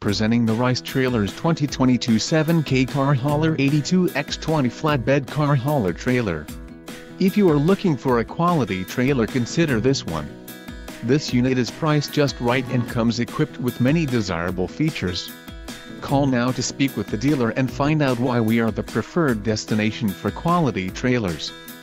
presenting the Rice Trailers 2022 7K car hauler 82X20 flatbed car hauler trailer. If you are looking for a quality trailer, consider this one. This unit is priced just right and comes equipped with many desirable features. Call now to speak with the dealer and find out why we are the preferred destination for quality trailers.